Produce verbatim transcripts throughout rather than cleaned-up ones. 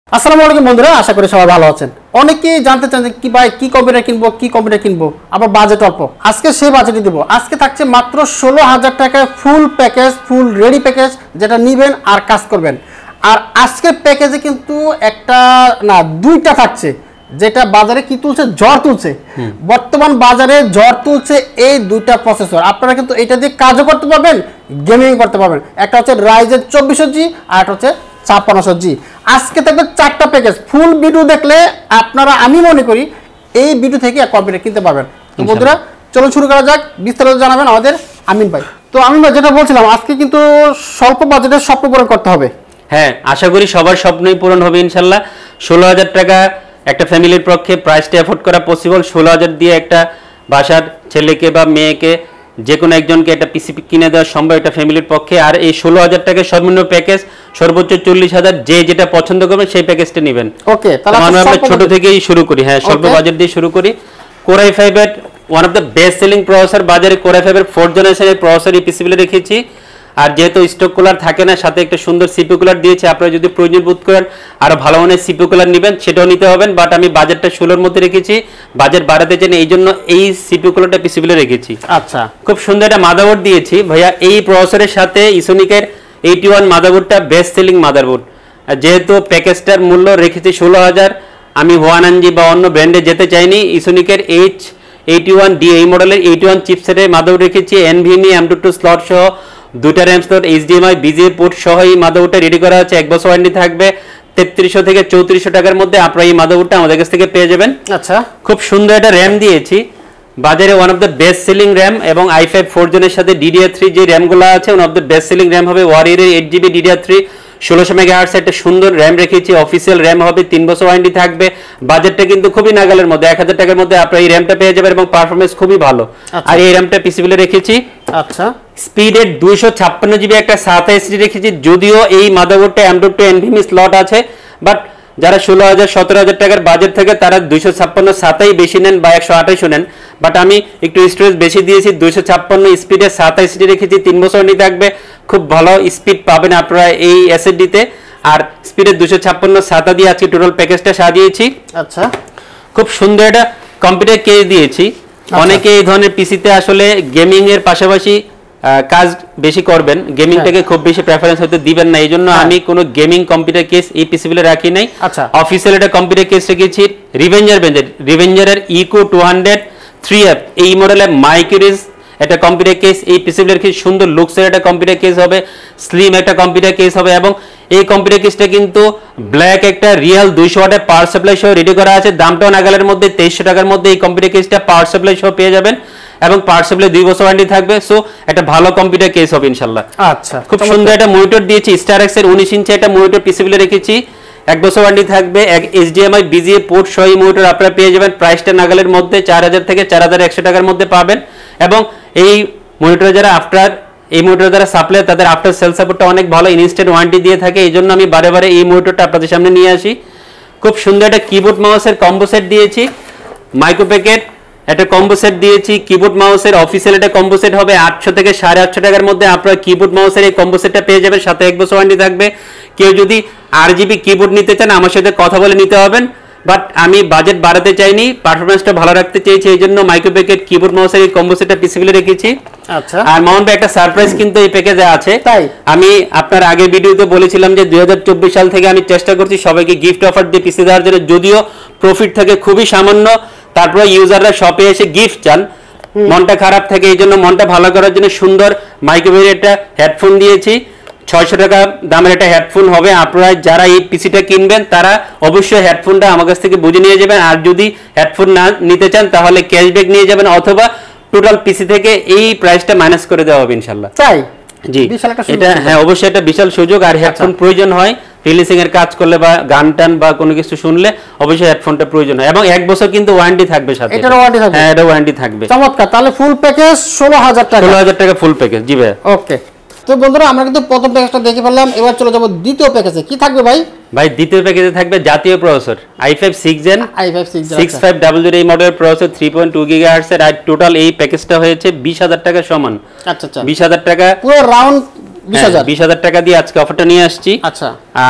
আসসালামু আলাইকুম বন্ধুরা, আশা করি সবাই ভালো আছেন। অনেকেই জানতে চান যে কি ভাই কি কম্পিউটার কিনবো কি কম্পিউটার কিনবো, আবার বাজেট অল্প। আজকে সেই বাজেটই দিব। আজকে থাকছে মাত্র ষোলো হাজার টাকায় full package, full ready package, যেটা নিবেন আর কাজ করবেন। আর আজকের প্যাকেজে কিন্তু একটা না দুইটা থাকছে, যেটা বাজারে কি তুলছে, ঝড় তুলছে। বর্তমান বাজারে ঝড় তুলছে এই দুইটা প্রসেসর। আপনারা কিন্তু এটা দিয়ে কাজও করতে পারবেন, গেমিং করতে পারবেন। একটা হচ্ছে রাইজেন চব্বিশশো জি আর একটা হচ্ছে ছাপ্পান্নশো জি। আজকে থাকবে চারটা প্যাকেজ। ফুল ভিডিও দেখলে আপনারা, আমি মনে করি এই ভিডিও থেকে কম্পিউটার কিনতে পারবেন। তো বন্ধুরা চলুন শুরু করা যাক। বিস্তারিত জানাবেন আমাদের আমিন ভাই। তো আমিন ভাই, যেটা বলছিলাম, আজকে কিন্তু স্বল্প বাজেটে স্বপ্ন পূরণ করতে হবে। হ্যাঁ, আশা করি সবার স্বপ্নই পূরণ হবে ইনশাল্লাহ। ষোলো হাজার টাকা একটা ফ্যামিলির পক্ষে প্রাইসটা অ্যাফোর্ড করা পসিবল। ষোলো হাজার দিয়ে একটা বাসার ছেলেকে বা মেয়েকে, যে কোনো একজনকে একটা পিসি কিনে দেওয়া সম্ভব একটা ফ্যামিলির পক্ষে। আর এই ষোলো হাজার টাকার সর্বনিম্ন প্যাকেজ, সর্বোচ্চ চল্লিশ হাজার, যে যেটা পছন্দ করবেন সেই প্যাকেজটা নেবেন। ওকে, তাহলে আমরা ছোট থেকেই শুরু করি। হ্যাঁ, স্বল্প বাজেট দিয়ে শুরু করি। কোরাই ফাইভ এর one of the best selling processor বাজারে, কোরাই ফাইভ এর ফোর্থ জেনারেশনের প্রসেসর এই পিসিবিলে রেখেছি। আর যেহেতু স্টক কুলার থাকে না, সাথে একটা সুন্দর সিপিইউ কুলার দিয়েছে। আপনারা যদি প্রয়োজন বোধ করেন আরো ভালো মানের সিপিইউ কুলার নেবেন, সেটাও নিতে হবেন। বাট আমি বাজেটটা ষোলোর মধ্যে রেখেছি, বাজেট বাড়াতে চাই না, এই জন্য এই সিপিইউ কুলারটা পিসিবিলে রেখেছি। আচ্ছা, খুব সুন্দর একটা মাদারবোর্ড দিয়েছি ভাইয়া। এই প্রসেসরের সাথে ইসোনিকের এইটি ওয়ান মাদারবোর্ডটা বেস্ট সেলিং মাদারবোর্ড। যেহেতু প্যাকেজটার মূল্য রেখেছি ষোলো হাজার, আমি ওয়ানানজি বা অন্য ব্র্যান্ডে যেতে চাইনি। ইসোনিকের এইচ এইটি ওয়ান ডি এই মডেলের এইটি ওয়ান চিপসেটের মাদারবোর্ড রেখেছি। NVMe M two two slot সহ দুটা RAM slot, HDMI VGA port সহ এই মাদারবোর্ডটা রেডি করা আছে। এক বছর ওয়ারেন্টি থাকবে। তেত্রিশশো থেকে চৌত্রিশশো টাকার মধ্যে আপনারা এই মাদারবোর্ডটা আমাদের কাছ থেকে পেয়ে যাবেন। আচ্ছা, খুব সুন্দর একটা র্যাম দিয়েছি বাজারে, one of the best selling RAM. এবং আই ফাইভ ফোর জেনের সাথে ডিডিআর থ্রি যে র্যামগুলো আছে, one of the best selling RAM হবে। ওয়ারিয়ারের এইট জিবি ডিডিআর থ্রি ষোলোশো মেগাহার্টজ একটা সুন্দর র্যাম রেখেছি। অফিসিয়াল র্যাম হবে, তিন বছর ওয়ারেন্টি থাকবে। বাজেটটা কিন্তু খুবই নাগালের মধ্যে, এক হাজার টাকার মধ্যে আপনারা এই র্যামটা পেয়ে যাবেন এবং পারফরমেন্স খুবই ভালো। আর এই র্যামটা পিসিবিলে রেখেছি। আচ্ছা, স্পিডের দুইশো ছাপ্পান্ন জিবি একটা সাতা এসডি রেখেছি। যদিও এই মাদারবোর্ডটা M dot two NVMe slot আছে, বাট যারা ষোলো হাজার সতেরো হাজার টাকার বাজেট থেকে তারা দুইশো ছাপ্পান্ন সাতাই বেশি নেন বা একশো আঠাইশও নেন। বাট আমি একটু স্টোরেজ বেশি দিয়েছি, দুইশো ছাপ্পান্ন স্পিডের সাতা এসডি রেখেছি। তিন বছর নিয়ে থাকবে, খুব ভালো স্পিড পাবেন আপনারা এই এসএসডিতে। আর স্পিডের দুইশো ছাপ্পান্ন সাতা দিয়ে আজকে টোটাল প্যাকেজটা সাজিয়েছি। আচ্ছা, খুব সুন্দর একটা কম্পিউটার কেস দিয়েছি। অনেকে এই ধরনের পিসিতে আসলে গেমিং এর পাশাপাশি কাজ বেশি করবেন, গেমিংটাকে খুব বেশি প্রেফারেন্স হতে দিবেন না, এই জন্য আমি কোনো গেমিং কম্পিউটার কেস এই পিসিবিলে রাখি নাই। আচ্ছা, অফিসিয়াল একটা কম্পিউটার কেস রেখেছি রিভেঞ্জার ব্র্যান্ডের, রিভেঞ্জারের eco two hundred three F এই মডেলের মাইক্রোরিজ একটা কম্পিউটার কেস এই পিসিবিলে রেখেছি। সুন্দর লুকসের একটা কম্পিউটার কেস হবে, স্লিম একটা কম্পিউটার কেস হবে। এবং এই কম্পিউটার কেসটা কিন্তু ব্ল্যাক একটা রিয়েল দুইশো ওয়াটের পাওয়ার সাপ্লাই সহ রেডি করা আছে। দামটাও নাগালের মধ্যে, তেইশশো টাকার মধ্যে এই কম্পিউটার কেসটা পাওয়ার সাপ্লাই সহ পেয়ে যাবেন এবং পাওয়ার সাপ্লাই দুই বছর ওয়ারেন্টি থাকবে। সো একটা ভালো কম্পিউটার কেস হবে ইনশাল্লাহ। আচ্ছা, খুব সুন্দর একটা মনিটর দিয়েছি, স্টারএক্স এর উনিশ ইঞ্চি একটা মনিটর পিসিবিলে রেখেছি। এক বছর ওয়ারেন্টি থাকবে। এক এইচডিএমআই বিজিএ পোর্ট সহ এই মনিটর আপনারা পেয়ে যাবেন। প্রাইসটা নাগালের মধ্যে, চার হাজার থেকে চার হাজার একশো টাকার মধ্যে পাবেন। এবং এই মনিটর যারা আফটার এই মনিটর যারা সাপ্লাই, তাদের আফটার সেল সাপোর্টটা অনেক ভালো, ইনস্ট্যান্ট ওয়ারেন্টি দিয়ে থাকে। এই জন্য আমি বারে বারে এই মনিটরটা আপনাদের সামনে নিয়ে আসি। খুব সুন্দর একটা কিবোর্ড মাউসের কম্বো সেট দিয়েছি, মাইক্রো প্যাকেট একটা কম্বো সেট দিয়েছি। কিবোর্ড মাউসের অফিসিয়াল একটা কম্বো সেট হবে আটশো থেকে সাড়ে আটশো টাকার মধ্যে আপনারা কিবোর্ড মাউসের এই কম্বো সেটটা পেয়ে যাবেন, সাথে এক বছর ওয়ারেন্টি থাকবে। কেউ যদি আর জিবি কিবোর্ড নিতে চান আমার সাথে কথা বলে নিতে হবেন, বাট আমি বাজেট বাড়াতে চাইনি, পারফরমেন্সটা ভালো রাখতে চেয়েছি, এই জন্য মাইক্রো প্যাকেট কিবোর্ড মাউসের এই কম্বো সেটটা পিসিবিলে রেখেছি। আচ্ছা, আর মাউন্ট একটা সারপ্রাইজ কিন্তু এই প্যাকেজে আছে। তাই আমি আপনার আগের ভিডিওতে বলেছিলাম যে দুই হাজার চব্বিশ সাল থেকে আমি চেষ্টা করছি সবাইকে গিফট অফার দিয়ে পিসি দেওয়ার জন্য, যদিও প্রফিট থাকে খুবই সামান্য, তারপরে ইউজাররা শপে এসে গিফট চান, মনটা খারাপ থাকে। এই জন্য মনটা ভালো করার জন্য সুন্দর মাইক্রোওয়েভ একটা হেডফোন দিয়েছি। ছয়শো টাকা দামের একটা হেডফোন হবে। আপনারা যারা এই পিসিটা কিনবেন তারা অবশ্যই হেডফোনটা আমার কাছ থেকে বুঝে নিয়ে যাবেন। আর যদি হেডফোন না নিতে চান তাহলে ক্যাশব্যাক নিয়ে যাবেন, অথবা টোটাল পিসি থেকে এই প্রাইসটা মাইনাস করে দেওয়া হবে ইনশাল্লাহ। তাই জি, এটা হ্যাঁ অবশ্যই একটা বিশাল সুযোগ। আর হেডফোন প্রয়োজন হয় রিলিসিং এর কাজ করলে বা গান টান বা কোনো কিছু শুনলে, অবশ্যই হেডফোনটা প্রয়োজন হয়। এবং এক বছর কিন্তু ওয়ারেন্টি থাকবে সাথে, এটার ওয়ারেন্টি থাকবে। হ্যাঁ, এটা ওয়ারেন্টি থাকবে। চমৎকার। তাহলে ফুল প্যাকেজ ষোলো হাজার টাকা, ষোলো হাজার টাকা ফুল প্যাকেজ। জি ভাই, ওকে। তো বন্ধুরা আমরা কিন্তু প্রথম প্যাকেজটা দেখে ফেললাম, এবার চলে যাবো দ্বিতীয় প্যাকেজে। কি থাকবে ভাই? ভাই দ্বিতীয় প্যাকেজে থাকবে জাতীয় processor I five six gen I five six six five double zero এই মডেলের processor three point two gigahertz এর। আর টোটাল এই প্যাকেজটা হয়েছে বিশ হাজার টাকা সমান। আচ্ছা আচ্ছা, বিশ হাজার টাকা পুরো রাউন্ড বিশ হাজার বিশ হাজার টাকা দিয়ে আজকে অফারটা নিয়ে আসছি। আচ্ছা, আর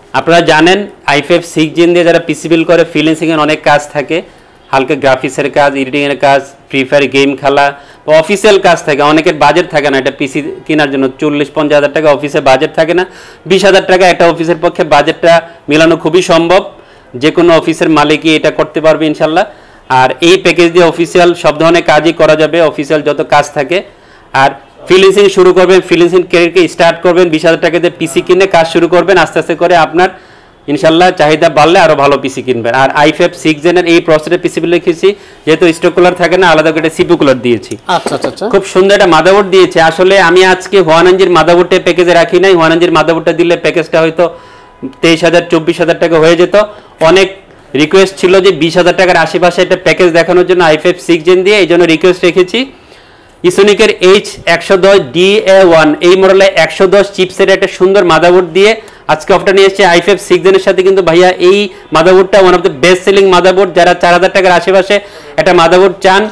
আপনারা জানেন আই ফাইভ সিক্স জেন দিয়ে যারা পিসি বিল করে ফ্রিল্যান্সিং এর অনেক কাজ থাকে, হালকা গ্রাফিক্সের কাজ, এডিটিং এর কাজ, ফ্রি ফায়ার গেম খেলা বা অফিসিয়াল কাজ থাকে। অনেকের বাজেট থাকে না এটা পিসি কেনার জন্য, চল্লিশ পঞ্চাশ হাজার টাকা অফিসে বাজেট থাকে না, বিশ হাজার টাকা একটা অফিসের পক্ষে বাজেটটা মেলানো খুবই সম্ভব। যে কোনো অফিসের মালিকই এটা করতে পারবে ইনশাল্লাহ। আর এই প্যাকেজ দিয়ে অফিসিয়াল সব ধরনের কাজই করা যাবে, অফিসিয়াল যত কাজ থাকে। আর ফ্রিল্যান্সিং শুরু করবেন, ফ্রিল্যান্সিং ক্যারিয়ারকে স্টার্ট করবেন, বিশ হাজার টাকা দিয়ে পিসি কিনে কাজ শুরু করবেন, আস্তে আস্তে করে আপনার ইনশাল্লাহ চাহিদা বাড়লে আরো ভালো পিসি কিনবেন। আর আই ফাইভ সিক্স জেনের এই প্রসেসরের পিসি বিল লিখেছি, যেহেতু স্টক কুলার থাকে না, আলাদা করে সিপি কুলার দিয়েছি। আচ্ছা আচ্ছা, খুব সুন্দর একটা মাদারবোর্ড দিয়েছে। আসলে আমি আজকে হোয়ানাঞ্জির মাদারবোর্ডটা প্যাকেজে রাখি নাই, হোয়ানাঞ্জির মাদারবোর্ডটা দিলে প্যাকেজটা হয়তো তেইশ হাজার চব্বিশ হাজার টাকা হয়ে যেত। অনেক রিকোয়েস্ট ছিল যে বিশ হাজার টাকার আশেপাশে একটা প্যাকেজ দেখানোর জন্য আই ফাইভ সিক্স জেন দিয়ে, এই জন্য রিকোয়েস্ট রেখেছি। ইসোনিকের এইচ একশো দশ ডি এ ওয়ান এই মডেলে একশো দশ চিপসের একটা সুন্দর মাদারবোর্ড দিয়ে আজকে অফারটা নিয়ে এসেছে আই ফাইভ সিক্স জেনের সাথে। কিন্তু ভাইয়া এই মাদারবোর্ডটা one of the best selling motherboard. যারা চার হাজার টাকার আশেপাশে একটা মাদারবোর্ড চান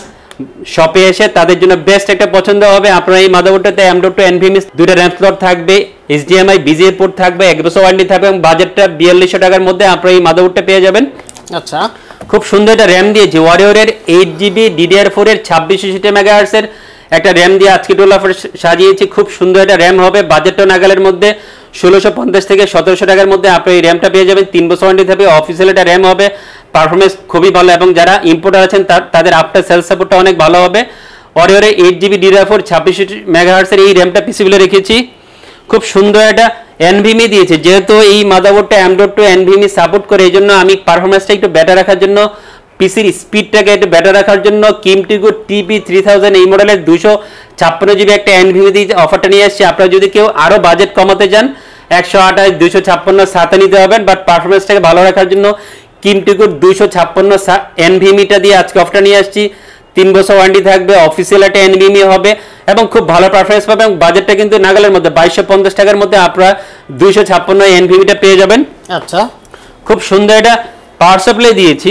শপে এসে, তাদের জন্য বেস্ট একটা পছন্দ হবে। আপনারা এই মাদারবোর্ডটাতে এম ডট টু এনভিএমই দুইটা র্যাম স্লট থাকবে, এইচডিএমআই বিজিএ পোর্ট থাকবে, এক বছর ওয়ারেন্টি থাকবে এবং বাজেটটা বিয়াল্লিশশো টাকার মধ্যে আপনারা এই মাদারবোর্ডটা পেয়ে যাবেন। আচ্ছা, খুব সুন্দর একটা র্যাম দিয়েছে, ওয়ারিয়রের এইট জিবি ডিডিআর ফোর এর ছাব্বিশশো ছিয়াশি মেগাহার্টজ এর একটা র্যাম দিয়ে আজকে টোল অফার সাজিয়েছি। খুব সুন্দর একটা র্যাম হবে, বাজেটটা নাগালের মধ্যে ষোলোশো পঞ্চাশ থেকে সতেরোশো টাকার মধ্যে আপনি এই র্যামটা পেয়ে যাবেন। তিন বছর ওয়ারেন্টি থাকবে, অফিসিয়াল একটা র্যাম হবে, পারফরমেন্স খুবই ভালো এবং যারা ইম্পোর্টার আছেন তাদের আফটার সেল সাপোর্টটা অনেক ভালো হবে। ওয়ারিয়রের এইট জিবি ডিডিআর ফোর ছাব্বিশশো মেগাহার্টজ এর এই র্যামটা পিসিবিলে রেখেছি। খুব সুন্দর একটা এনভিএমই দিয়েছে, যেহেতু এই মাদারবোর্ডটা M dot two NVMe support করে, এই জন্য আমি পারফরমেন্সটা একটু বেটার রাখার জন্য, পিসির স্পিডটাকে একটু বেটার রাখার জন্য কিমটিগো টিপি থ্রি থাউজেন্ড এই মডেলের দুশো ছাপ্পান্ন জিবি একটা এনভিএমই দিয়ে অফারটা নিয়ে আসছি। আপনারা যদি কেউ আরও বাজেট কমাতে চান একশো আঠাশ দুইশো ছাপ্পান্ন সাথে নিতে হবেন, বাট পারফরমেন্সটাকে ভালো রাখার জন্য কিমটিগো দুইশো ছাপ্পান্ন এনভিএমইটা দিয়ে আজকে অফারটা নিয়ে আসছি। তিন বছর ওয়ারেন্টি থাকবে, অফিসিয়াল একটা এনভিএমই হবে এবং খুব ভালো পারফরমেন্স পাবে এবং বাজেটটা কিন্তু নাগালের মধ্যে বাইশশো পঞ্চাশ টাকার মধ্যে আপনারা দুইশো ছাপ্পান্ন এনভিএমইটা পেয়ে যাবেন। আচ্ছা, খুব সুন্দর একটা পাওয়ার সাপ্লাই দিয়েছি,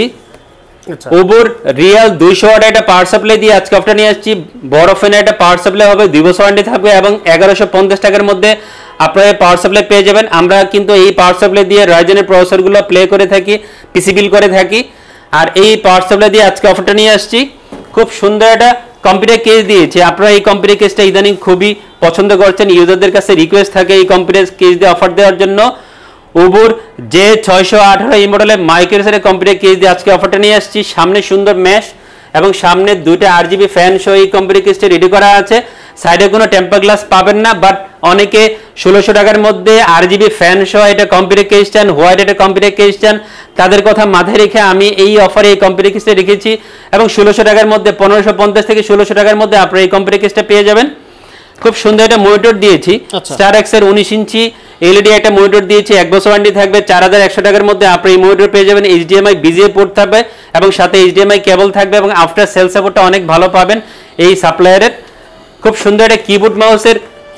ওবোর রিয়াল দুইশো ওয়াট একটা পাওয়ার সাপ্লাই দিয়ে আজকে অফারটা নিয়ে আসছি। বড় ফ্যানের একটা পাওয়ার সাপ্লাই হবে, দুই বছর ওয়ারেন্টি থাকবে এবং এগারোশো পঞ্চাশ টাকার মধ্যে আপনারা পাওয়ার সাপ্লাই পেয়ে যাবেন। আমরা কিন্তু এই পাওয়ার সাপ্লাই দিয়ে রাইজেনের প্রসেসরগুলো প্লে করে থাকি, পিসি বিল করে থাকি। আর এই পাওয়ার সাপ্লাই দিয়ে আজকে অফারটা নিয়ে আসছি। খুব সুন্দর একটা কম্পিউটার কেস দিয়েছে, আপনারা এই কম্পিউটার কেসটা ইদানিং খুবই পছন্দ করছেন, ইউজারদের কাছে রিকোয়েস্ট থাকে এই কম্পিউটার কেস দিয়ে অফার দেওয়ার জন্য। ওবোর যে ছয়শো আঠারো এই মডেলের মাইক্রোসের কম্পিউটার কেস দিয়ে আজকে অফারটা নিয়ে আসছি। সামনে সুন্দর ম্যাশ এবং সামনে দুইটা আট জিবি ফ্যান সহ এই কম্পিউটার কেসটা রেডি করা আছে। সাইডে কোনো টেম্পার গ্লাস পাবেন না, বাট অনেকে ষোলোশো টাকার মধ্যে আট জিবি ফ্যান সহ এটা কম্পিউটার কেস চান, হোয়াইট একটা কম্পিউটার কেস চান, তাদের কথা মাথায় রেখে আমি এই অফারে এই কম্পিউটার কেসটা রেখেছি এবং ষোলোশো টাকার মধ্যে পনেরোশো পঞ্চাশ থেকে ষোলোশো টাকার মধ্যে আপনারা এই কম্পিউটার কেসটা পেয়ে যাবেন। খুব সুন্দর একটা মনিটর দিয়েছি, স্টার এক্স এর উনিশ ইঞ্চি এলইডি একটা মনিটর দিয়েছি, এক বছর ওয়ারেন্টি থাকবে, চার হাজার একশো টাকার মধ্যে আপনি এই মনিটর পেয়ে যাবেন। এইচডিএমআই বিজিএ পোর্ট থাকবে এবং সাথে এইচডিএমআই কেবল থাকবে এবং আফটার সেল সাপোর্টটা অনেক ভালো পাবেন এই সাপ্লায়ারের। খুব সুন্দর একটা কিবোর্ড মাউসের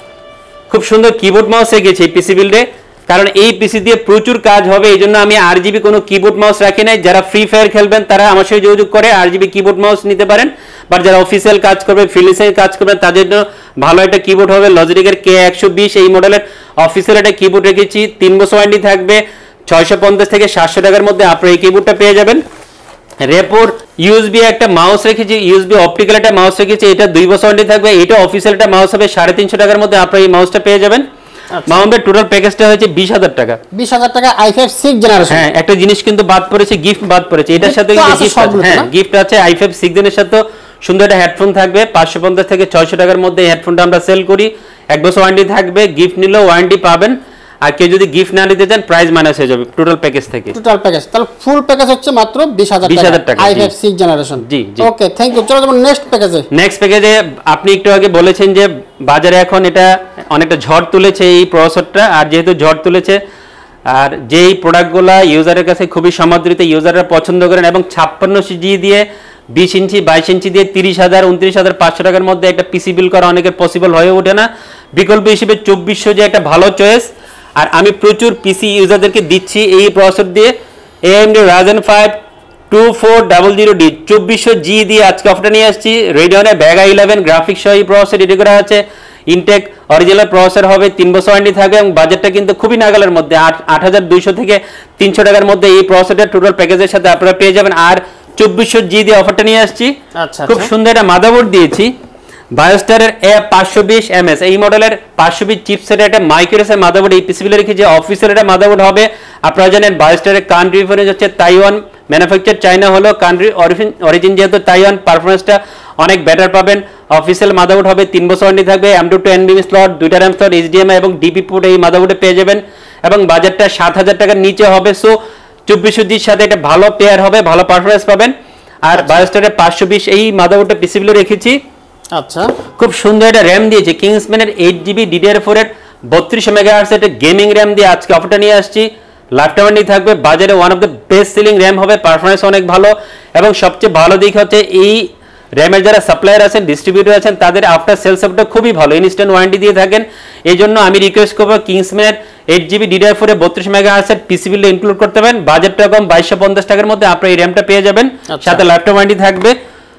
খুব সুন্দর কিবোর্ড মাউস রেখেছি এই পিসি বিল্ডে, কারণ এই পিসি দিয়ে প্রচুর কাজ হবে, এই জন্য আমি আর জিবি কোনো কিবোর্ড মাউস রাখি নাই। যারা ফ্রি ফায়ার খেলবেন তারা আমার সাথে যোগাযোগ করে আর জিবি কিবোর্ড মাউস নিতে পারেন, বাট যারা অফিসিয়াল কাজ করবে, ফ্রিল্যান্সিং কাজ করবেন, তাদের জন্য ভালো একটা কিবোর্ড হবে। লজিটেকের কে একশো বিশ এই মডেলের অফিসিয়াল একটা কিবোর্ড রেখেছি, তিন বছর ওয়ারেন্টি থাকবে, ছয়শো পঞ্চাশ থেকে সাতশো টাকার মধ্যে আপনারা এই কিবোর্ডটা পেয়ে যাবেন। রেপোর ইউএসবি একটা মাউস রেখেছি, ইউএসবি অপটিক্যাল একটা মাউস রেখেছি, এটা দুই বছর ওয়ারেন্টি থাকবে, এটা অফিসিয়াল একটা মাউস হবে, সাড়ে তিনশো টাকার মধ্যে আপনারা এই মাউসটা পেয়ে যাবেন। মাউন্টের টোটাল প্যাকেজটা হয়েছে বিশ হাজার টাকা। বিশ হাজার টাকা আই ফাইভ সিক্স জেনারেশন। হ্যাঁ, একটা জিনিস কিন্তু বাদ পড়েছে, গিফট বাদ পড়েছে, এটার সাথে হ্যাঁ গিফট আছে। আই ফাইভ সিক্স জেনের সাথে সুন্দর একটা হেডফোন থাকবে, পাঁচশো পঞ্চাশ থেকে ছয়শো টাকার মধ্যে এই হেডফোনটা আমরা সেল করি, এক বছর ওয়ারেন্টি থাকবে, গিফট নিলেও ওয়ারেন্টি পাবেন। আর কেউ যদি গিফট না নিতে চান প্রাইস মাইনাস হয়ে যাবে টোটাল প্যাকেজ থেকে। টোটাল প্যাকেজ তাহলে ফুল প্যাকেজ হচ্ছে মাত্র বিশ হাজার টাকা আই ফাইভ সিক্স জেনারেশন। জি জি, ওকে, থ্যাংক ইউ। চলো যেমন নেক্সট প্যাকেজে নেক্সট প্যাকেজে আপনি একটু আগে বলেছেন যে বাজারে এখন এটা অনেকটা ঝড় তুলেছে এই প্রসেসরটা, আর যেহেতু ঝড় তুলেছে আর যেই প্রোডাক্টগুলো ইউজারের কাছে খুবই সমাদৃত, ইউজাররা পছন্দ করেন এবং ছাপ্পান্ন জি দিয়ে বিশ ইঞ্চি বাইশ ইঞ্চি দিয়ে তিরিশ হাজার উনত্রিশ হাজার পাঁচশো টাকার মধ্যে একটা পিসি বিল করা অনেকের পসিবল হয়ে ওঠে না। বিকল্প হিসেবে চব্বিশশো যে একটা ভালো চয়েস, আর আমি প্রচুর পিসি ইউজারদেরকে দিচ্ছি এই প্রসেসর দিয়ে AMD Ryzen five two four double zero D চব্বিশশো জি দিয়ে আজকে অফারটা নিয়ে আসছি। রেডিয়নের ভেগা ইলেভেন গ্রাফিক্স সহ এই প্রসেসর রেডি করা আছে, ইনটেক অরিজিনাল প্রসেসর হবে, তিন বছর ওয়ারেন্টি থাকবে এবং বাজেটটা কিন্তু খুবই নাগালের মধ্যে, আট আট হাজার দুইশো থেকে তিনশো টাকার মধ্যে এই প্রসেসরটা টোটাল প্যাকেজের সাথে আপনারা পেয়ে যাবেন। আর চব্বিশশো জি দিয়ে অফারটা নিয়ে আসছি। আচ্ছা, খুব সুন্দর একটা মাদারবোর্ড দিয়েছি, বায়োস্টারের এ পাঁচশো বিশ এম এস, এই মডেলের পাঁচশো বিশ চিপসেটের একটা মাইক্রোসের মাদারবোর্ড এই পিসিবিলে রেখেছি। অফিসিয়াল একটা মাদারবোর্ড হবে। আপনারা জানেন বায়োস্টারের কান্ট্রি রেফারেন্স হচ্ছে তাইওয়ান, ম্যানুফ্যাকচার চায়না হলো, কান্ট্রি অরিজিন যেহেতু তাইওয়ান, পারফরমেন্সটা অনেক বেটার পাবেন। অফিসিয়াল মাদারবোর্ড হবে, তিন বছর ওয়ারেন্টি থাকবে, M dot two NVMe slot, দুইটা র্যাম স্লট, এইচডিএমআই এবং ডিপি পোর্ট এই মাদারবোর্ডে পেয়ে যাবেন এবং বাজেটটা সাত হাজার টাকার নিচে হবে। সো চব্বিশশো জির সাথে একটা ভালো পেয়ার হবে, ভালো পারফরমেন্স পাবেন। আর বায়োস্টারের পাঁচশো বিশ এই মাদারবোর্ডটা পিসিবিলে রেখেছি। আচ্ছা, খুব সুন্দর একটা র্যাম দিয়েছে, কিংসম্যানের এইট জিবি ডিডিআর ফোর এর বত্রিশশো মেগাহার্টজ একটা গেমিং র্যাম দিয়ে আজকে অফারটা নিয়ে আসছি। লাইফটাইম ওয়ারেন্টি থাকবে, বাজারে one of the best selling RAM হবে, পারফরমেন্স অনেক ভালো এবং সবচেয়ে ভালো দিক হচ্ছে এই র্যামের যারা সাপ্লায়ার আছেন, ডিস্ট্রিবিউটর আছেন, তাদের আফটার সেল সাপোর্টটা খুবই ভালো, ইনস্ট্যান্ট ওয়ারেন্টি দিয়ে থাকেন। এই জন্য আমি রিকোয়েস্ট করবো কিংসম্যানের এইট জিবি ডিডিআর ফোর এ বত্রিশ মেগাহার্টজের পিসিবিলে ইনক্লুড করতে পারেন। বাজেটটা কম, বাইশশো পঞ্চাশ টাকার মধ্যে আপনার এই র্যামটা পেয়ে যাবেন, সাথে লাইফটাইম ওয়ারেন্টি থাকবে।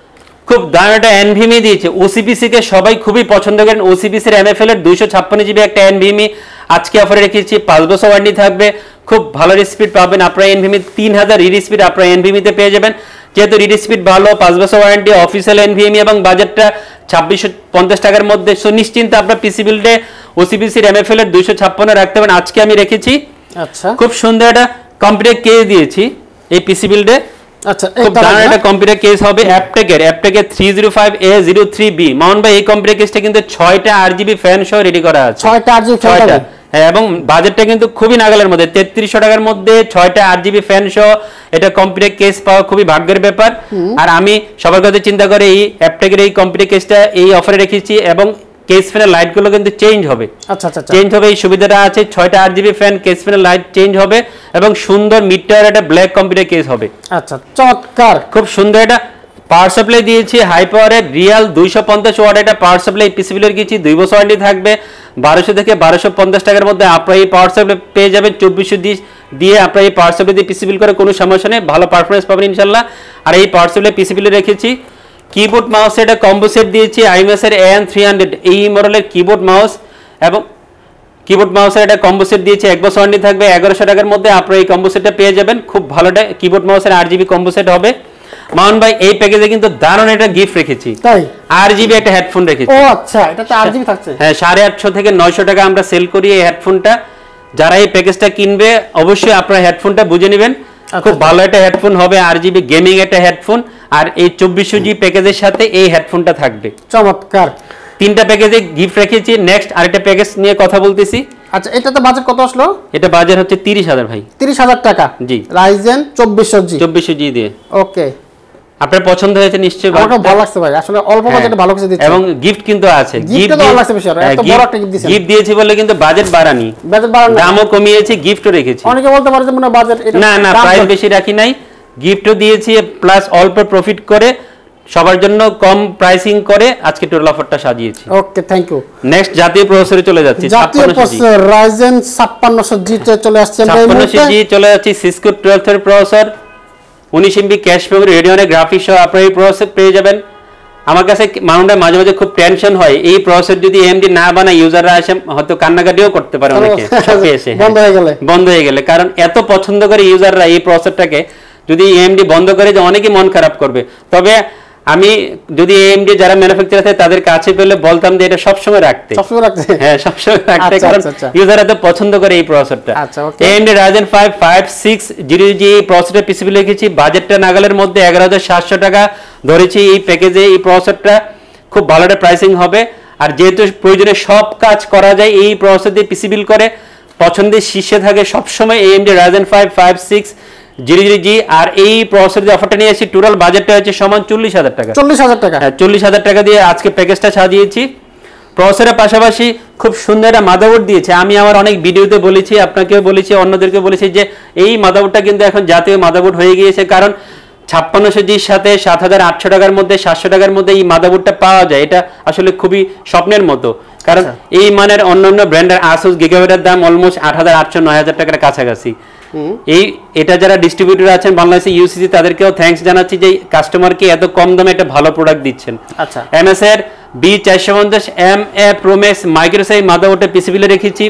খুব দাম একটা এনভিএমই দিয়েছে, ওসিপিসি কে সবাই খুবই পছন্দ করেন। ওসিপিসি এর এমএফএল এর দুইশো ছাপ্পান্ন জিবি একটা এনভিএমই আজকে অফারে রেখেছি, পাঁচ বছর ওয়ারেন্টি থাকবে, খুব ভালো স্পিড পাবেন আপনারা এনভিএমই, তিন হাজার রিড স্পিড আপনারা এনভিএমিতে পেয়ে যাবেন। যেহেতু রিড স্পিড ভালো, পাঁচ বছর ওয়ারেন্টি, অফিসিয়াল এনভিএমই এবং বাজেটটা ছাব্বিশশো পঞ্চাশ টাকার মধ্যে, সো নিশ্চিন্তে আপনার পিসি বিল্ডে ওসিপিসির এমএফএল এর দুইশো ছাপ্পান্ন রাখতে পারেন। আজকে আমি রেখেছি। আচ্ছা, খুব সুন্দর একটা কম্পিউটার কেস দিয়েছি এই পিসি বিল্ডে। আচ্ছা, খুব দারুণ একটা কম্পিউটার কেস হবে, অ্যাপটেকের অ্যাপটেকের three zero five A zero three B. মাউন্ট ভাই এই কম্পিউটার কেসটা কিন্তু ছয়টা আট জিবি ফ্যান সহ রেডি করা আছে, ছয়টা আট জিবি ছয়টা, হ্যাঁ, এবং বাজেটটা কিন্তু খুবই নাগালের মধ্যে, তেত্রিশশো টাকার মধ্যে ছয়টা আট জিবি ফ্যান সহ এটা কম্পিউটার কেস পাওয়া খুবই ভাগ্যের ব্যাপার। আর আমি সবার কথা চিন্তা করে এই অ্যাপটেকের এই কম্পিউটার কেসটা এই অফারে রেখেছি এবং কেস ফ্যানের লাইট গুলো কিন্তু চেঞ্জ হবে। আচ্ছা আচ্ছা, চেঞ্জ হবে, এই সুবিধাটা আছে। ছয়টা আট জিবি ফ্যান, কেস ফ্যানের লাইট চেঞ্জ হবে এবং সুন্দর মিড টায়ার একটা ব্ল্যাক কম্পিউটার কেস হবে। আচ্ছা, চমৎকার। খুব সুন্দর একটা পাওয়ার সাপ্লাই দিয়েছি, হাই পাওয়ারের রিয়াল দুইশো পঞ্চাশ ওয়াট একটা পাওয়ার সাপ্লাই পিসিবিলে রেখেছি, দুই বছর ওয়ারেন্টি থাকবে, বারোশো থেকে বারোশো পঞ্চাশ টাকার মধ্যে আপনারা এই পাওয়ার সাপ্লাই পেয়ে যাবেন। চব্বিশশো দিয়ে আপনারা এই পাওয়ার সাপ্লাই দিয়ে পিসিবিল করে কোনো সমস্যা নেই, ভালো পারফরমেন্স পাবেন ইনশাল্লাহ। আর এই পাওয়ার সাপ্লাই পিসিবিলে রেখেছি। কিবোর্ড মাউস একটা কম্বো সেট দিয়েছি, আইএমএস এর এন থ্রি হান্ড্রেড এই মডেলের কিবোর্ড মাউস এবং কিবোর্ড মাউসের একটা কম্বো সেট দিয়েছি, এক বছর ওয়ারেন্টি থাকবে, এগারোশো টাকার মধ্যে আপনারা এই কম্বো সেটটা পেয়ে যাবেন। খুব ভালো একটা কিবোর্ড মাউসের আট জিবি কম্বো সেট হবে। মাউন্ট ভাই এই প্যাকেজে কিন্তু দারুণ একটা গিফট রেখেছি, তাই আট জিবি একটা হেডফোন রেখেছি। ও আচ্ছা, এটা তো আট জিবি থাকছে। হ্যাঁ, সাড়ে আটশো থেকে নয়শো টাকা আমরা সেল করি এই হেডফোনটা। যারা এই প্যাকেজটা কিনবে অবশ্যই আপনারা হেডফোনটা বুঝে নেবেন, খুব ভালো একটা হেডফোন হবে, আট জিবি গেমিং একটা হেডফোন। আর এই চব্বিশশো জি প্যাকেজের সাথে এই হেডফোনটা থাকবে। চমৎকার, তিনটা প্যাকেজে গিফট রেখেছি। নেক্সট আরেকটা প্যাকেজ নিয়ে কথা বলতেছি। আচ্ছা, এটাতে বাজেট কত আসলো? এটা বাজেট হচ্ছে তিরিশ হাজার ভাই, তিরিশ হাজার টাকা। জি, রাইজেন চব্বিশশো জি, চব্বিশশো জি দিয়ে। ওকে, আপনার পছন্দ হয়েছে নিশ্চয়ই? আমাকে ভালো লাগছে ভাই, আসলে অল্প বাজেটে ভালো কিছু দিচ্ছে এবং গিফট কিন্তু আছে। গিফট তো ভালো লাগছে বেশি, আর এত বড় একটা গিফট দিয়েছেন। গিফট দিয়েছি বলে কিন্তু বাজেট বাড়ানি, বাজেট বাড়ানো, দামও কমিয়েছি, গিফটও রেখেছি। অনেকে বলতে পারে যে মনে বাজেট এটা না না, প্রাইস বেশি রাখি নাই, গিফটও দিয়েছি প্লাস অল্প প্রফিট করে সবার জন্য কম প্রাইসিং করে আজকে টোটাল অফারটা সাজিয়েছি। ওকে, থ্যাংক ইউ। নেক্সট জাতীয় প্রসেসরে চলে যাচ্ছি। জাতীয় প্রসেসর রাইজেন ছাপ্পান্নশো জি তে চলে আসছে। ছাপ্পান্নশো জি চলে যাচ্ছি, সিসকো টুয়েলভ এর প্রসেসর, উনিশ এমবি ক্যাশ মেমরি, রেডিয়নের গ্রাফিক্স সহ আপনারা এই প্রসেসর পেয়ে যাবেন। আমার কাছে মানুষরা মাঝে মাঝে খুব টেনশন হয়, এই প্রসেসর যদি এএমডি না বানায় ইউজাররা এসে হয়তো কান্নাকাটিও করতে পারে অনেকে, শপে এসে বন্ধ হয়ে গেলে বন্ধ হয়ে গেলে কারণ এত পছন্দ করে ইউজাররা এই প্রসেসরটাকে, যদি এএমডি বন্ধ করে যে অনেকে মন খারাপ করবে। তবে আমি যদি এএমডি যারা ম্যানুফ্যাকচারার থাকে তাদের কাছে পেলে বলতাম যে এটা সবসময় রাখতে, সবসময় রাখতে, হ্যাঁ সবসময় রাখতে, কারণ ইউজাররা তো পছন্দ করে এই প্রসেসরটা। AMD Ryzen five five six zero G এই প্রসেসরটা পিসিবি লিখেছি, বাজেটটা নাগালের মধ্যে এগারো হাজার সাতশো টাকা ধরেছি এই প্যাকেজে। এই প্রসেসরটা খুব ভালো একটা প্রাইসিং হবে, আর যেহেতু প্রয়োজনে সব কাজ করা যায় এই প্রসেসর দিয়ে পিসি বিল করে, পছন্দের শীর্ষে থাকে সবসময় AMD Ryzen five five six zero zero G. আর এই প্রসেসর যে অফারটা নিয়ে এসেছি টোটাল বাজেটটা হচ্ছে সমান চল্লিশ হাজার টাকা, চল্লিশ হাজার টাকা, হ্যাঁ চল্লিশ হাজার টাকা দিয়ে আজকে প্যাকেজটা সাজিয়েছি। প্রসেসরের পাশাপাশি খুব সুন্দর একটা মাদারবোর্ড দিয়েছে। আমি আমার অনেক ভিডিওতে বলেছি, আপনাকেও বলেছি, অন্যদেরকে বলেছি যে এই মাদারবোর্ডটা কিন্তু এখন জাতীয় মাদারবোর্ড হয়ে গিয়েছে, কারণ ছাপ্পান্নশো জির সাথে সাত হাজার আটশো টাকার মধ্যে সাতশো টাকার মধ্যে এই মাদারবোর্ডটা পাওয়া যায়, এটা আসলে খুবই স্বপ্নের মতো। কারণ এই মানের অন্যান্য ব্র্যান্ডের আসুস গিগাবাইটের দাম অলমোস্ট আট হাজার আটশো নয় হাজার টাকার কাছাকাছি। এই এটা যারা ডিস্ট্রিবিউটর আছেন বাংলাদেশে ইউসিসি, তাদেরকেও থ্যাঙ্কস জানাচ্ছি যে কাস্টমারকে এত কম দামে একটা ভালো প্রোডাক্ট দিচ্ছেন। আচ্ছা, এমএস এর বি চারশো পঞ্চাশ এম এ প্রোম্যাক্স মাইক্রোসাইজ মাদারবোর্ডের পিসিবিলে রেখেছি।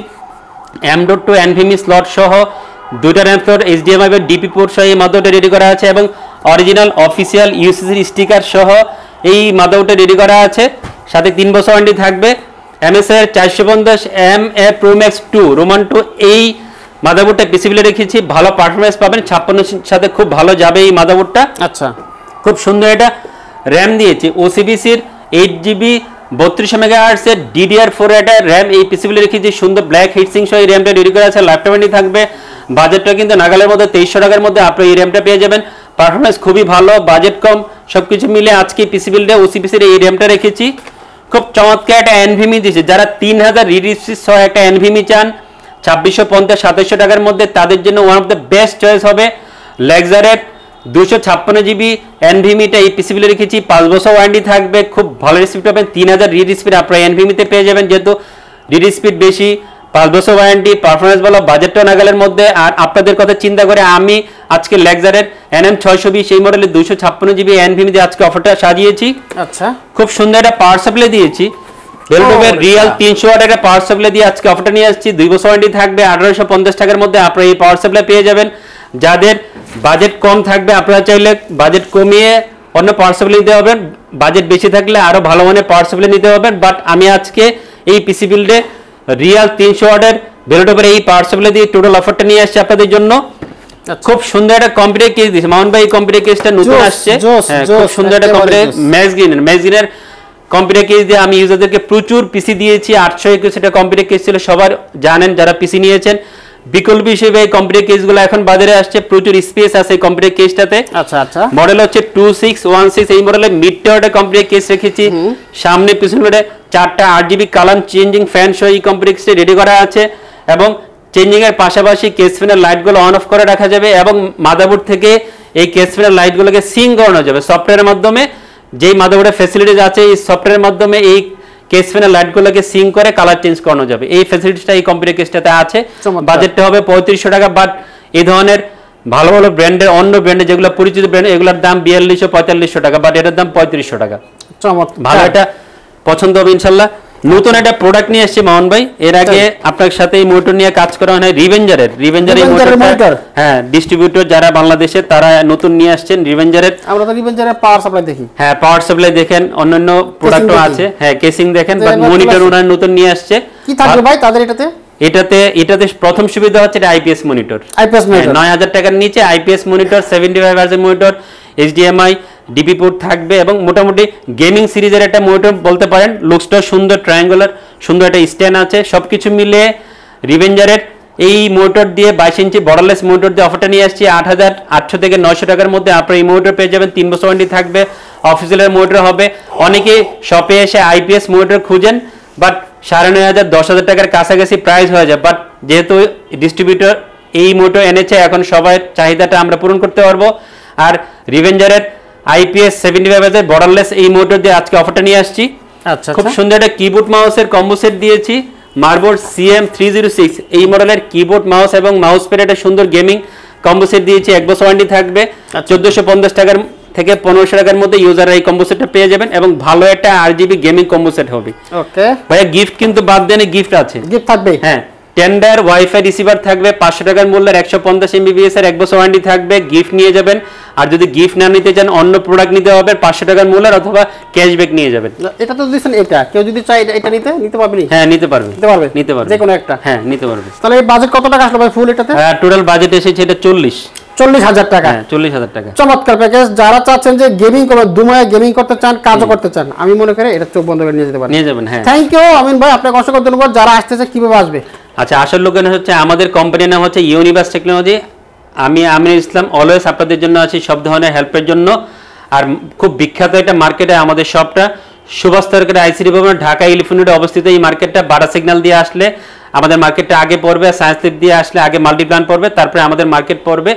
M dot two NVMe slot সহ দুইটা র্যাম স্লট এইচডিএমআই বা ডিপি পোর্ট সহ এই মাদারবোর্ডে রেডি করা আছে এবং অরিজিনাল অফিসিয়াল ইউসিসি স্টিকার সহ এই মাদারবোর্ডে রেডি করা আছে। সাথে তিন বছর ওয়ারেন্টি থাকবে। এমএসআই চারশো পঞ্চাশ M A pro max two roman two এই মাদারবোর্ডটা পিসিবিলে রেখেছি, ভালো পারফরমেন্স পাবেন, ছাপ্পান্নর সাথে খুব ভালো যাবে এই মাদারবোর্ডটা। আচ্ছা, খুব সুন্দর এটা র্যাম দিয়েছি ওসিবিসির এইট জিবি বত্রিশ মেগাহার্টজের ডিডিআর ফোর একটা র্যাম এই পিসিবিলে রেখেছি, সুন্দর ব্ল্যাক হিটসিং সহ এই র্যামটা রেডি করা আছে। ল্যাপটপে থাকবে, বাজেটটা কিন্তু নাগালের মধ্যে তেইশশো টাকার মধ্যে আপনি এই র্যামটা পেয়ে যাবেন। পারফরমেন্স খুবই ভালো, বাজেট কম, সবকিছু মিলে আজকে পিসিবিলে ওসিবিসির এই র্যামটা রেখেছি। খুব চমৎকার একটা এনভিমি দিয়েছে, যারা তিন হাজার রিডিসি সহ একটা এনভিমি চান ছাব্বিশশো পঞ্চাশ সাতাশশো টাকার মধ্যে তাদের জন্য one of the best choice হবে লেক্সারের দুশো ছাপ্পান্ন জিবি এনভিমিটা এই পিসিবিলে রেখেছি, পাঁচ বছর ওয়ারেন্টি থাকবে, খুব ভালো স্পিড পাবেন, তিন হাজার রিড স্পিড আপনারা এনভিমিতে পেয়ে যাবেন, যেহেতু রিড স্পিড বেশি, পাঁচ বছর ওয়ারেন্টি, পারফরমেন্স ভালো, বাজেটটা নাগালের মধ্যে। আর আপনাদের কথা চিন্তা করে আমি আজকে লেক্সারের এনএম ছয়শো বিশ এই মডেলের দুশো ছাপ্পান্ন জিবি এনভিমিতে আজকে অফারটা সাজিয়েছি। আচ্ছা, খুব সুন্দর একটা পাওয়ার সাপ্লাই দিয়েছি, বেলটোভের রিয়াল তিনশো ওয়াট একটা পাওয়ার সাপ্লাই দিয়ে আজকে অফারটা নিয়ে আসছি। দুই বছর ওয়ারেন্টি থাকবে, আঠারোশো পঞ্চাশ টাকার মধ্যে আপনারা এই পাওয়ার সাপ্লাই পেয়ে যাবেন। যাদের বাজেট কম থাকবে আপনারা চাইলে বাজেট কমিয়ে অন্য পাওয়ার সাপ্লাই নিতে হবেন, বাজেট বেশি থাকলে আরো ভালো মানের পাওয়ার সাপ্লাই নিতে হবেন। বাট আমি আজকে এই পিসি বিল্ডে রিয়াল তিনশো ওয়াটের বেলটোভের এই পাওয়ার সাপ্লাই দিয়ে টোটাল অফারটা নিয়ে আসছি আপনাদের জন্য। খুব সুন্দর একটা কম্পিউটার কেস দিয়েছে মাউন্ট ভাই, কম্পিউটার কেসটা নতুন আসছে, খুব সুন্দর একটা কম্পিউটার ম্যাক্সগিনের ম্যাক্সগিনের কম্পিউটার কেস দিয়ে আমি ইউজারদেরকে প্রচুর পিসি দিয়েছি। আটশো একুশ এটা কম্পিউটার কেস ছিল, সবার জানেন যারা পিসি নিয়েছেন। বিকল্প হিসেবে এই কম্পিউটার কেসগুলো এখন বাজারে আসছে, প্রচুর স্পেস আছে এই কম্পিউটার কেসটাতে। আচ্ছা আচ্ছা, মডেল হচ্ছে টু সিক্স ওয়ান সিক্স এই মডেলের মিড টাওয়ারে কম্পিউটার কেস রেখেছি। সামনে পিছনে চারটা আট জিবি কালার চেঞ্জিং ফ্যান সহ এই কম্পিউটার কেসটা রেডি করা আছে এবং চেঞ্জিং এর পাশাপাশি কেস ফ্যানের লাইটগুলো অন অফ করে রাখা যাবে এবং মাদারবোর্ড থেকে এই কেস ফ্যানের লাইটগুলোকে সিং করানো যাবে সফটওয়্যারের মাধ্যমে। যেই মাদারবোর্ডের ফ্যাসিলিটিস আছে এই সফটওয়্যারের মাধ্যমে এই কেস ফ্যানের লাইটগুলোকে সিং করে কালার চেঞ্জ করানো যাবে, এই ফ্যাসিলিটিসটা এই কম্পিউটার কেসটাতে আছে। বাজেটটা হবে পঁয়ত্রিশশো টাকা, বাট এই ধরনের ভালো ভালো ব্র্যান্ডের অন্য ব্র্যান্ডের যেগুলো পরিচিত ব্র্যান্ড এগুলোর দাম বিয়াল্লিশশো পঁয়তাল্লিশশো টাকা, বাট এটার দাম পঁয়ত্রিশশো টাকা। ভালো এটা পছন্দ হবে ইনশাল্লাহ। নতুন একটা প্রোডাক্ট নিয়ে আসছে মামুন ভাই, এর আগে আপনার সাথে এই মোটর নিয়ে কাজ করা হয় রিভেঞ্জারের রিভেঞ্জার এই মোটর, হ্যাঁ ডিস্ট্রিবিউটর যারা বাংলাদেশে তারা নতুন নিয়ে আসছেন রিভেঞ্জারের। আমরা তো রিভেঞ্জারের পাওয়ার সাপ্লাই দেখি, হ্যাঁ পাওয়ার সাপ্লাই দেখেন, অন্যান্য প্রোডাক্টও আছে, হ্যাঁ কেসিং দেখেন, বাট মনিটর ওনার নতুন নিয়ে আসছে। কি থাকবে ভাই তাদের এটাতে? এটাতে এটাতে প্রথম সুবিধা হচ্ছে এটা আইপিএস মনিটর, আইপিএস মনিটর নয় হাজার টাকার নিচে আইপিএস মনিটর, সেভেন্টি ফাইভ হার্জের মনিটর, এইচডিএমআই ডিপি পোর্ট থাকবে এবং মোটামুটি গেমিং সিরিজের একটা মনিটর বলতে পারেন। লুকসটা সুন্দর, ট্রায়াঙ্গুলার সুন্দর একটা স্ট্যান্ড আছে, সবকিছু মিলে রিভেঞ্জারের এই মনিটর দিয়ে বাইশ ইঞ্চি বর্ডারলেস মনিটর দিয়ে অফারটা নিয়ে আসছি। আট হাজার আটশো থেকে নয়শো টাকার মধ্যে আপনার এই মনিটর পেয়ে যাবেন, তিন বছর ওয়ারেন্টি থাকবে, অফিসিয়ালের মনিটর হবে। অনেকেই শপে এসে আইপিএস মনিটর খুঁজেন, বাট সাড়ে নয় হাজার দশ হাজার টাকার কাছাকাছি প্রাইস হয়ে যায়, বাট যেহেতু ডিস্ট্রিবিউটর এই মনিটর এনেছে এখন সবার চাহিদাটা আমরা পূরণ করতে পারবো। আর রিভেঞ্জারের আইপিএস সেভেন্টি ফাইভ হাজার বর্ডারলেস এই মনিটর দিয়ে আজকে অফারটা নিয়ে আসছি। আচ্ছা, খুব সুন্দর একটা কিবোর্ড মাউসের কম্বো সেট দিয়েছি, মার্বোর্ড সিএম থ্রি জিরো সিক্স এই মডেলের কিবোর্ড মাউস এবং মাউস প্যাড একটা সুন্দর গেমিং কম্বো সেট দিয়েছি, এক বছর ওয়ারেন্টি থাকবে। চোদ্দশো পঞ্চাশ টাকার থেকে পনেরোশো টাকার মধ্যে ইউজাররা এই কম্বো সেটটা পেয়ে যাবেন এবং ভালো একটা আর জিবি গেমিং কম্বো সেট হবে। ওকে ভাইয়া গিফট কিন্তু বাদ দেন, গিফট আছে, গিফট থাকবে, হ্যাঁ টেন্ডার ওয়াইফাই রিসিভার থাকবে পাঁচশো টাকার মূল্যের, একশো পঞ্চাশ এমবিপিএস এর এক বছর ওয়ারেন্টি থাকবে, গিফট নিয়ে যাবেন। আর যদি গিফট না নিতে চান অন্য প্রোডাক্ট নিতে হবে পাঁচশো টাকার মূল্যের, অথবা ক্যাশব্যাক নিয়ে যাবেন। এটা তো দিছেন, এটা কেউ যদি চায় এটা নিতে নিতে পারবে, হ্যাঁ নিতে পারবে, নিতে পারবে নিতে পারবে যে কোনো একটা, হ্যাঁ নিতে পারবে। তাহলে এই বাজেট কত টাকা আসলো ভাই ফুল এটাতে? হ্যাঁ টোটাল বাজেট এসেছে এটা চল্লিশ চল্লিশ হাজার টাকা, হ্যাঁ চল্লিশ হাজার টাকা। চমৎকার প্যাকেজ। যারা চাচ্ছেন যে গেমিং করবেন, দুমায় গেমিং করতে চান, কাজও করতে চান, আমি মনে করি এটা চোখ বন্ধ করে নিয়ে যেতে পারেন, নিয়ে যাবেন। হ্যাঁ থ্যাংক ইউ আমিন ভাই, আপনাকে অসংখ্য ধন্যবাদ। যারা আসতেছে কিভাবে আসবে? আচ্ছা আসল লোকেশন হচ্ছে আমাদের কোম্পানির নাম হচ্ছে ইউনিভার্স টেকনোলজি। আমি আমিনুল ইসলাম অলওয়েজ আপনাদের জন্য আছি সব ধরনের হেল্পের জন্য। আর খুব বিখ্যাত একটা মার্কেটে আমাদের শপটা, সুভাষ তরকারি আইসিডি ভবন, ঢাকা এলিফ্যান্ট রোডে অবস্থিত। এই মার্কেটটা বাড়া সিগন্যাল দিয়ে আসলে আমাদের মার্কেটটা আগে পড়বে, সায়েন্স লিপ দিয়ে আসলে আগে মাল্টিপ্লান পড়বে, তারপরে আমাদের মার্কেট পড়বে।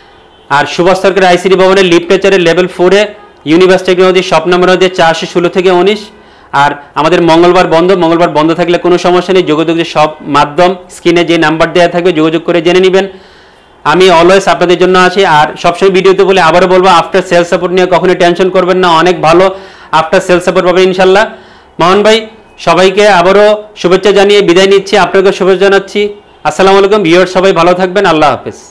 আর সুভাষ তরকারি আইসিডি ভবনের লিফটেচারের লেভেল ফোরে ইউনিভার্স টেকনোলজি, শপ নাম্বার হচ্ছে চারশো ষোলো থেকে উনিশ। আর আমাদের মঙ্গলবার বন্ধ, মঙ্গলবার বন্ধ থাকলে কোনো সমস্যা নেই, যোগাযোগের সব মাধ্যম স্ক্রিনে যে নাম্বার দেওয়া থাকবে যোগাযোগ করে জেনে নেবেন। আমি অলওয়েজ আপনাদের জন্য আছি। আর সবসময় ভিডিওতে বলে আবারও বলবো, আফটার সেল সাপোর্ট নিয়ে কখনোই টেনশন করবেন না, অনেক ভালো আফটার সেল সাপোর্ট পাবেন ইনশাল্লাহ। মোহন ভাই, সবাইকে আবারও শুভেচ্ছা জানিয়ে বিদায় নিচ্ছি, আপনাকে শুভেচ্ছা জানাচ্ছি। আসসালামু আলাইকুম ভিউয়ার, সবাই ভালো থাকবেন, আল্লাহ হাফেজ।